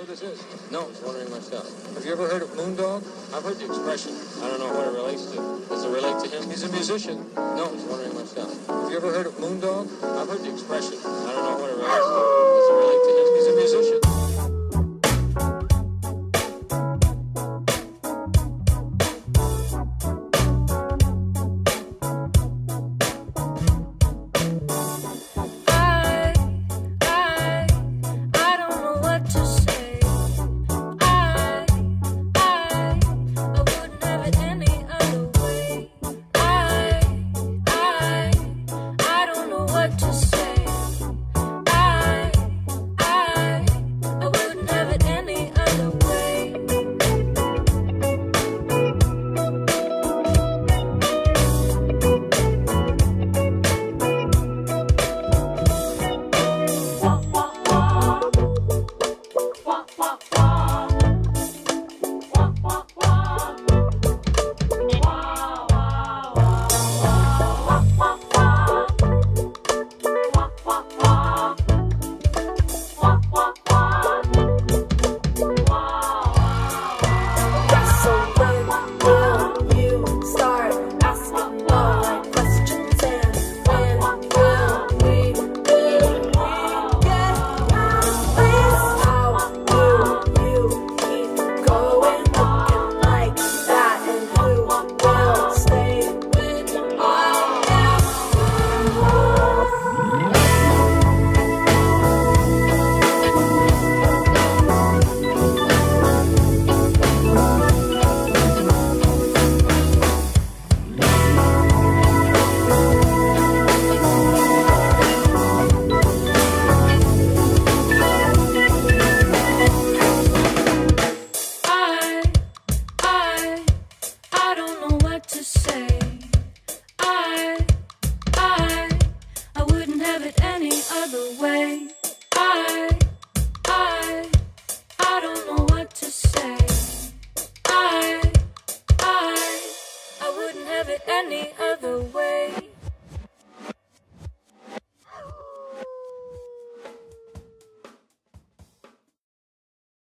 this is? No, I was wondering myself. Have you ever heard of Moondog? I've heard the expression. I don't know what it relates to. Does it relate to him? He's a musician. No, I was wondering myself. Have you ever heard of Moondog? I've heard the expression. I don't know what it relates to. Does it relate to him?